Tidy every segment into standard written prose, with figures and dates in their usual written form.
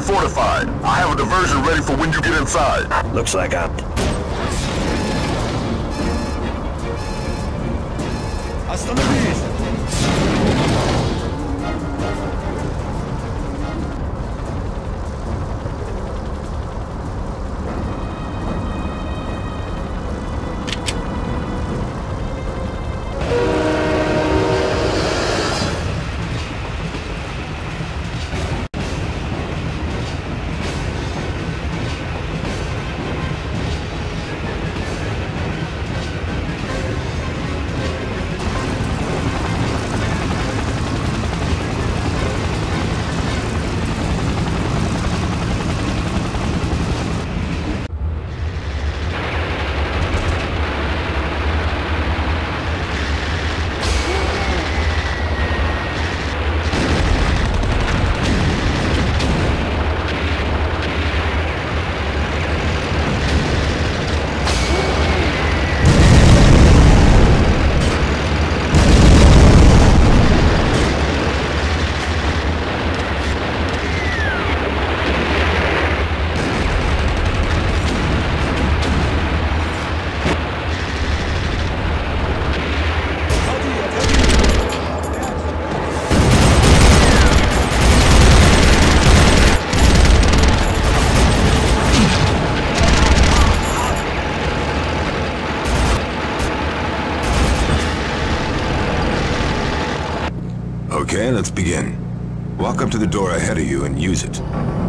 fortified. I have a diversion ready for when you get inside. Looks like I'm... Остановись! Okay, let's begin. Walk up to the door ahead of you and use it.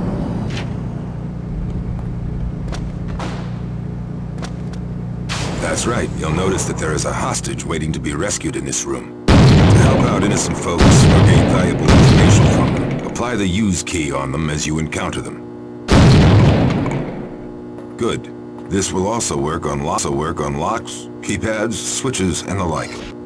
That's right. You'll notice that there is a hostage waiting to be rescued in this room. To help out innocent folks or gain valuable information from them, apply the use key on them as you encounter them. Good. This will also work on locks, keypads, switches, and the like.